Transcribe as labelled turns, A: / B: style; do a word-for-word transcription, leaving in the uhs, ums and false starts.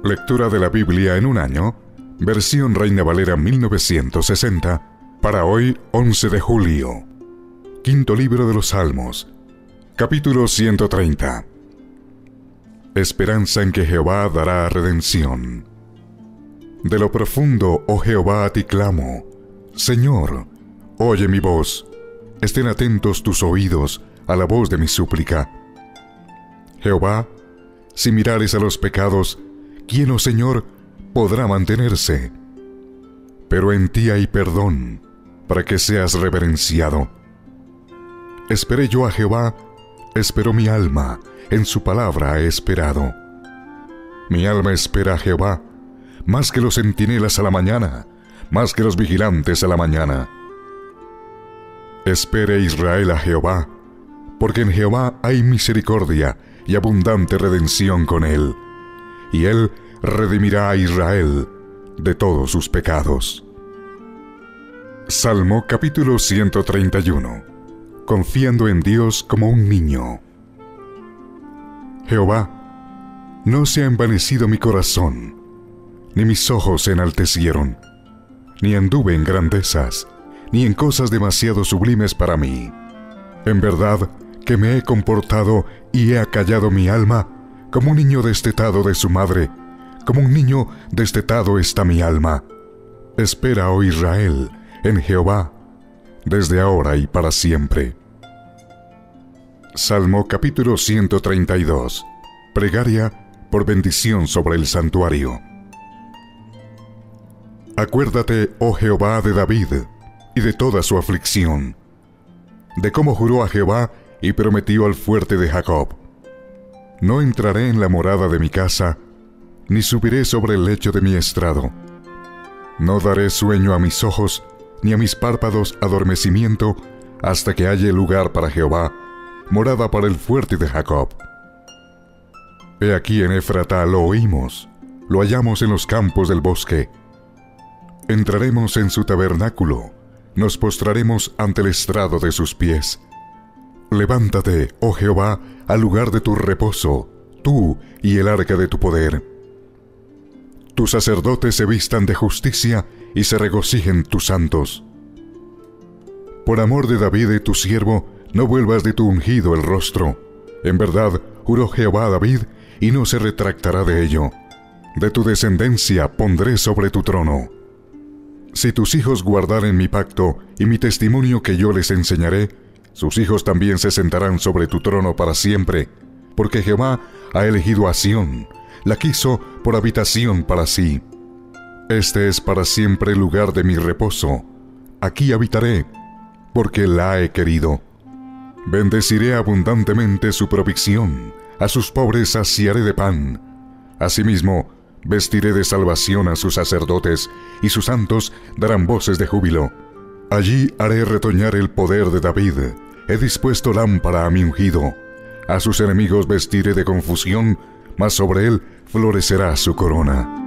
A: Lectura de la Biblia en un año, versión Reina Valera mil novecientos sesenta, para hoy once de julio. Quinto libro de los Salmos, capítulo ciento treinta. Esperanza en que Jehová dará redención. De lo profundo, oh Jehová, a ti clamo. Señor, oye mi voz. Estén atentos tus oídos a la voz de mi súplica. Jehová, si mirares a los pecados, ¿quién, oh Señor, podrá mantenerse? Pero en ti hay perdón, para que seas reverenciado. Esperé yo a Jehová, esperó mi alma, en su palabra he esperado. Mi alma espera a Jehová, más que los centinelas a la mañana, más que los vigilantes a la mañana. Espere Israel a Jehová, porque en Jehová hay misericordia y abundante redención con él, y él redimirá a Israel de todos sus pecados. Salmo capítulo ciento treinta y uno. Confiando en Dios como un niño. Jehová, no se ha envanecido mi corazón, ni mis ojos se enaltecieron, ni anduve en grandezas, ni en cosas demasiado sublimes para mí. En verdad que me he comportado y he acallado mi alma, como un niño destetado de su madre, como un niño destetado está mi alma. Espera, oh Israel, en Jehová, desde ahora y para siempre. Salmo capítulo ciento treinta y dos. Plegaria por bendición sobre el santuario. Acuérdate, oh Jehová, de David, y de toda su aflicción, de cómo juró a Jehová y prometió al fuerte de Jacob. No entraré en la morada de mi casa, ni subiré sobre el lecho de mi estrado. No daré sueño a mis ojos, ni a mis párpados adormecimiento, hasta que haya lugar para Jehová, morada para el fuerte de Jacob. He aquí en Éfrata lo oímos, lo hallamos en los campos del bosque. Entraremos en su tabernáculo, nos postraremos ante el estrado de sus pies. Levántate, oh Jehová, al lugar de tu reposo, tú y el arca de tu poder. Tus sacerdotes se vistan de justicia y se regocijen tus santos. Por amor de David y tu siervo, no vuelvas de tu ungido el rostro. En verdad, juró Jehová a David, y no se retractará de ello. De tu descendencia pondré sobre tu trono. Si tus hijos guardaren mi pacto y mi testimonio que yo les enseñaré, sus hijos también se sentarán sobre tu trono para siempre, porque Jehová ha elegido a Sión, la quiso por habitación para sí. Este es para siempre el lugar de mi reposo. Aquí habitaré, porque la he querido. Bendeciré abundantemente su provisión, a sus pobres saciaré de pan. Asimismo, vestiré de salvación a sus sacerdotes, y sus santos darán voces de júbilo. Allí haré retoñar el poder de David, he dispuesto lámpara a mi ungido. A sus enemigos vestiré de confusión, mas sobre él florecerá su corona.